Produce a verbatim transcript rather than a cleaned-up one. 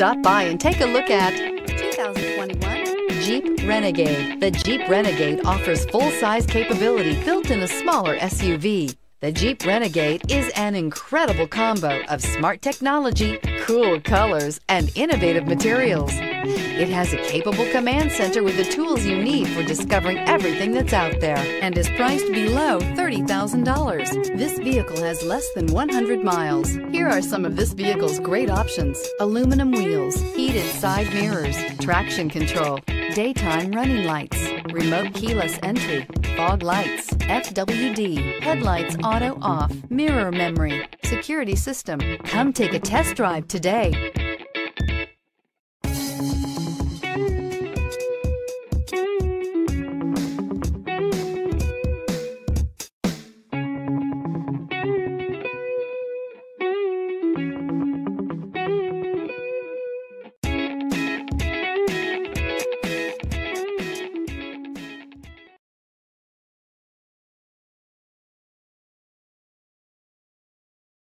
Stop by and take a look at two thousand twenty-one Jeep Renegade. The Jeep Renegade offers full-size capability built in a smaller S U V. The Jeep Renegade is an incredible combo of smart technology, cool colors, and innovative materials. It has a capable command center with the tools you need for discovering everything that's out there, and is priced below thirty thousand dollars. This vehicle has less than one hundred miles. Here are some of this vehicle's great options: aluminum wheels, heated side mirrors, traction control, daytime running lights, remote keyless entry, fog lights, F W D, headlights auto off, mirror memory, security system. Come take a test drive today.